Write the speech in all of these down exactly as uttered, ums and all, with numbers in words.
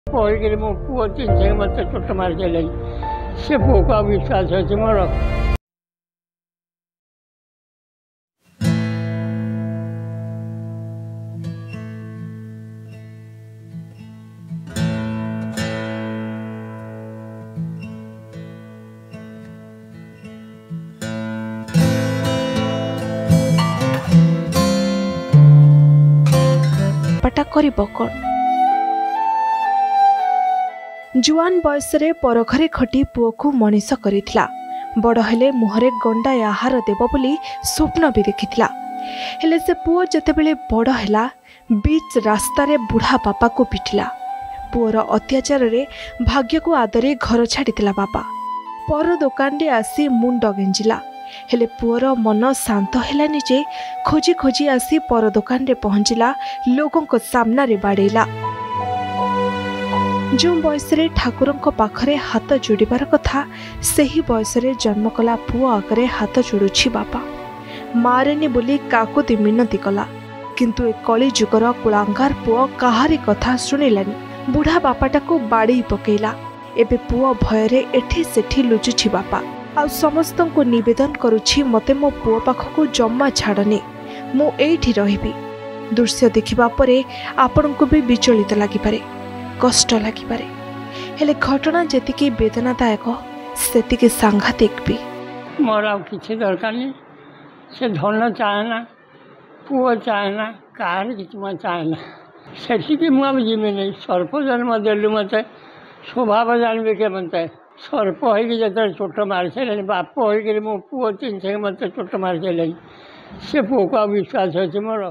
କହିକିରି ମୋ ପୁଅ ଚିନ୍ତାକି ମୋତେ ଚୋଟ ମାରିଦେଲେ ସେ ପୁଅକୁ ଆଉ ବିଶ୍ୱାସ ଅଛି ମୋର। ପାଟା କରିବ କ'ଣ? जुआन बयसरे परघरे खटी पुओ मनीष करिथिला। बड़ हेले मुहरे गंडा आहार देव बोली स्वप्न भी देखिथिला। हेले से पुओ जेतेबेले बड़ हेला बीच रास्ता रे बुढ़ा बापा को पिटिला। पुओर अत्याचार रे भाग्य को आदरे घर छाड़िथिला बापा। पर दुकान रे आसी मुंड गेंजिला। हेले पुओर मन शांत हेलानी जे खोजी खोजी आसी पर दुकान रे पहुंचिला। लोगों को सामना रे बाड़ेला। जो बयसरे ठाकुर पाखरे हाथ जोड़बार कथा सही बयसरे जन्म कला पुओ आगे हाथ जोड़ुछि बापा। मारेनी बोली काकुति मिनती कला, किंतु ए कली जुगर कुलांगार पुओ काहारी कथा शुणिलानी। बुढ़ा बापाटा को बाड़ी पकेला। एबे पुओ भयरे एठी सेठी लुचुछि बापा। आ समस्त को निवेदन करुछि मते मो पुओ पाखको जम्मा छाड़नी, मु एठी रहिबी। दृश्य देखिबा परे आपन को भी विचलित लागि पारे, कष्ट लगी पारे। हेले घटना जेतिकी वेदनादायक सेतिकी सांघातिक भी। मोर आ किसी दरकार नहीं। से धन चाहेना, पुओ चाहेना, कार कि चाहेना। सेठिकी मुझे जीवी नहीं। सर्प जन्म देलु मत स्वभाव जानवे के मत सर्प हो जो चोट मारी सारे बाप हो मो पुओ चिन्ह मत चोट मारिदेले से पुओ को विश्वास अच्छे मोर।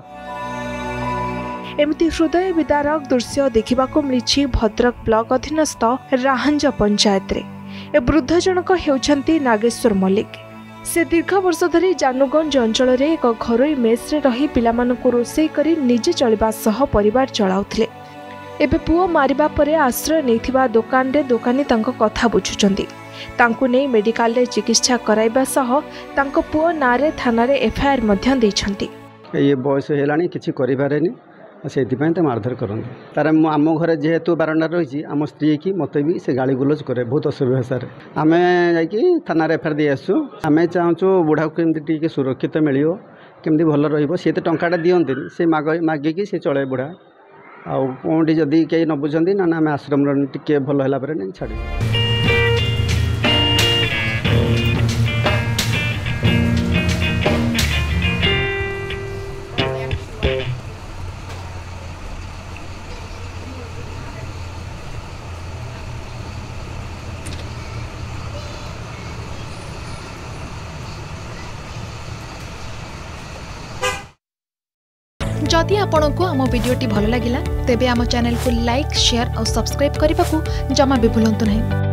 एमती हृदय विदारक दृश्य देखा मिली भद्रक ब्लॉक अधीनस्थ राहंज पंचायत रे। ए वृद्ध जनक हेउछंती नागेश्वर मल्लिक। से दीर्घ वर्ष धरी जानुगंज अंचल रे एक घरोई मेस रे रही पिलामानकु रोषेई करी निजे चलिबा सह परिवार चलाउथिले। एबे पुओ मारिबा परे आश्रय नैथिबा दुकान रे दुकानी तांको कथा बुझुचंती। तांको नै मेडिकल रे चिकित्सा कराइबा सह तांको पुओ नारे थाना रे एफआईआर मध्य दैछंती। ये बयस हेलानी किछि करि पारेनी से मारधर करते तार आम घर जेहेतु बारंडा रही आम स्त्री की मत भी से गाड़ी गुलज करे बहुत असुविधा आम जा थाना एफआईआर दी आसु। आम चाहूँ बुढ़ा को केमती सुरक्षित मिल केमती भल रे तो टाटा दिखती से मागिकी से चले बुढ़ा आउटी जदि कहीं न बुझे ना आम आश्रम टे भल है छाड़। जदि आपंक आम भिडी भल लगा तेब आम चैनल को लाइक शेयर और सब्सक्राइब करने को जमा भी भूलु नहीं।